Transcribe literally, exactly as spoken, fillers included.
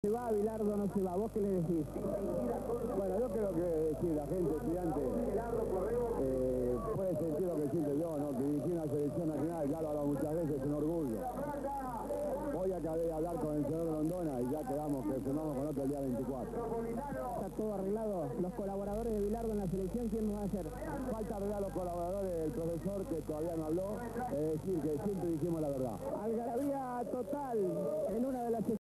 ¿Se va Bilardo o no se va? ¿Vos qué le decís? Bueno, yo creo que sí, la gente estudiante eh, puede sentir lo que siento yo, ¿no? Que dirigir una selección nacional, ya lo he hablado muchas veces, es un orgullo. Hoy acabé de hablar con el señor Rondona y ya quedamos que firmamos con otro el día veinticuatro. ¿Está todo arreglado? ¿Los colaboradores de Bilardo en la selección quién nos va a hacer? Falta arreglar a los colaboradores del profesor que todavía no habló, es decir, que siempre dijimos la verdad. Algarabía total en una de las